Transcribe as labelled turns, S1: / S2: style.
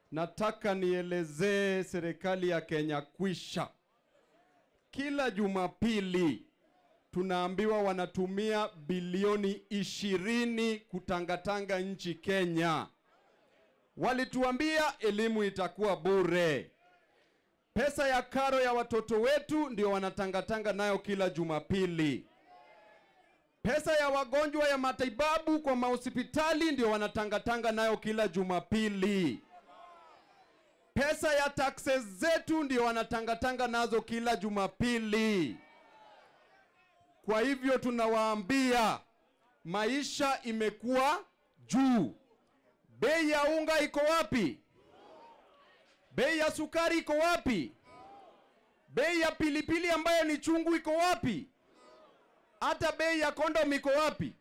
S1: nataka nielezee serikali ya Kenya kwisha. Kila Jumapili tunaambiwa wanatumia bilioni 20 kutangatanga nchi Kenya. Walituambia elimu itakuwa bure. Pesa ya karo ya watoto wetu ndio wanatangatanga nayo kila Jumapili. Pesa ya wagonjwa ya matibabu kwa mahospitali ndio wanatangatanga nayo kila Jumapili. Pesa ya taxes zetu ndio wanatangatanga nazo kila Jumapili. Kwa hivyo tunawaambia maisha imekuwa juu. Bei ya unga iko wapi? Bei ya sukari iko wapi? Bei ya pilipili ambayo ni chungu iko wapi? Hata bei ya condom iko wapi?